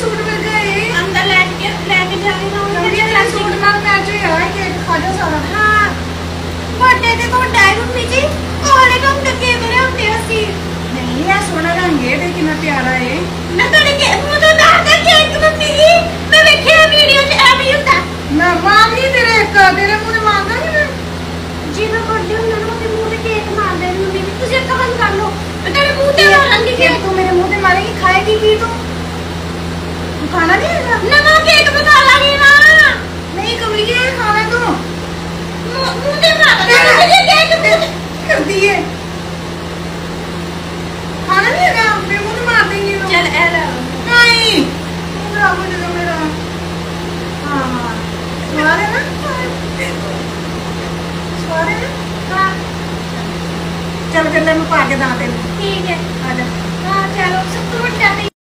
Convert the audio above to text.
Suit मिल जाए अंदर लेके जाके ना मेरे सूट नाल मैच होया है केक खा जा सारा। हाँ बर्थडे ते ਤੁਹਾਡਾ ਹੈ ਮੰਮੀ ਜੀ ਕੋਲੇ ਕੰਮ ਤੇ ਕੇਕ ਲਿਆਉਂਦੇ ਅਸੀਂ नहीं है सोना रंग है देख कितना प्यारा है ਮੈਂ ਤੁਹਾਡੇ ਕੇ ਮੂੰਹ ਤੋਂ ਦੱਸਦਾ ਕੇਕ ਮੰਮੀ ਜੀ ਮੈਂ ਵੇਖਿਆ ਵੀਡੀਓ 'ਚ ਐਵੇਂ ਹੀ ਹੁੰਦਾ मैं मांगी तेरे मुंह ने मांगा नहीं मैं ਜਿਵੇਂ ਬर्थडे ਹੁੰਦਾ ਨਾ ਉਹਦੇ ਮੂੰਹ ਤੇ ਕੇਕ ਮਾਰਦੇ ਨੇ ਮੰਮੀ ਤੁਸੀਂ ਇੱਕ ਕੰਮ ਕਰ ਲਓ ਮੈਂ ਤੇਰੇ ਮੂੰਹ ਤੇ ਮਾਰਾਂਗੀ केक तू मेरे मुंह पे मारेगी खाएगी की तू खाना नहीं है ਨਵਾਂ ਕੇਕ ਬਣਾ ਲਾਂਗੀ ਨਾ नहीं कमलिए खाना तू ਮੂੰਹ ਤੇ ਮਾਰਾਂਗੀ ਜੀ ਕੇਕ कर दिए खाना नहीं है मेरे मुंह में मार देंगे लोग। ਚੱਲ ਐ ਲੈ नहीं मेरा हो जाएगा मेरा हाँ हाँ स्वाद है ना स्वाद है ना ਹਾਂ चल कर ले मैं पा के दांत ਠੀਕ ਹੈ आ जा ਹਾਂ ਚਲੋ ਸਭ ਤੋਂ ਵੱਡਾ ਤੇ